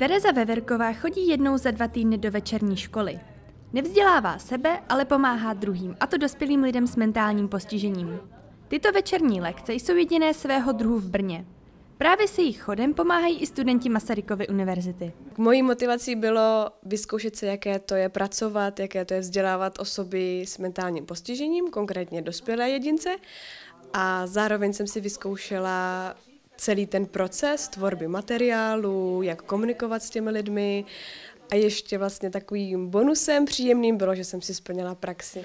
Tereza Veverková chodí jednou za 2 týdny do večerní školy. Nevzdělává sebe, ale pomáhá druhým, a to dospělým lidem s mentálním postižením. Tyto večerní lekce jsou jediné svého druhu v Brně. Právě se jejich chodem pomáhají i studenti Masarykovy univerzity. Mojí motivací bylo vyzkoušet se, jaké to je pracovat, jaké to je vzdělávat osoby s mentálním postižením, konkrétně dospělé jedince. A zároveň jsem si vyzkoušela celý ten proces tvorby materiálu, jak komunikovat s těmi lidmi. A ještě vlastně takovým bonusem příjemným bylo, že jsem si splnila praxi.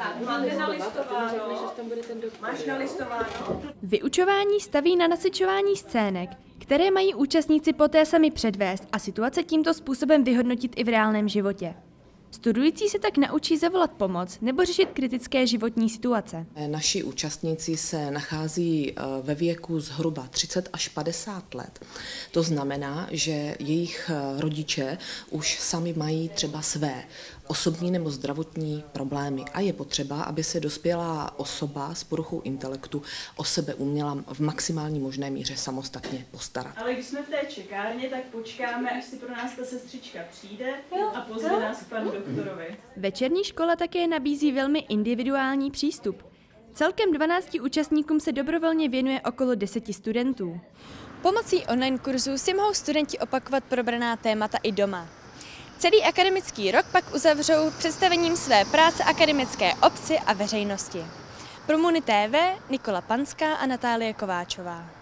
Vyučování staví na nasyčování scének, které mají účastníci poté sami předvést a situace tímto způsobem vyhodnotit i v reálném životě. Studující se tak naučí zavolat pomoc nebo řešit kritické životní situace. Naši účastníci se nachází ve věku zhruba 30 až 50 let. To znamená, že jejich rodiče už sami mají třeba své osobní nebo zdravotní problémy a je potřeba, aby se dospělá osoba s poruchou intelektu o sebe uměla v maximální možné míře samostatně postarat. Ale když jsme v té čekárně, tak počkáme, až si pro nás ta sestřička přijde a pozve nás k panu doktorovi. Večerní škola také nabízí velmi individuální přístup. Celkem 12 účastníkům se dobrovolně věnuje okolo 10 studentů. Pomocí online kurzů si mohou studenti opakovat probraná témata i doma. Celý akademický rok pak uzavřou představením své práce akademické obci a veřejnosti. Pro Muni TV Nikola Panská a Natálie Kováčová.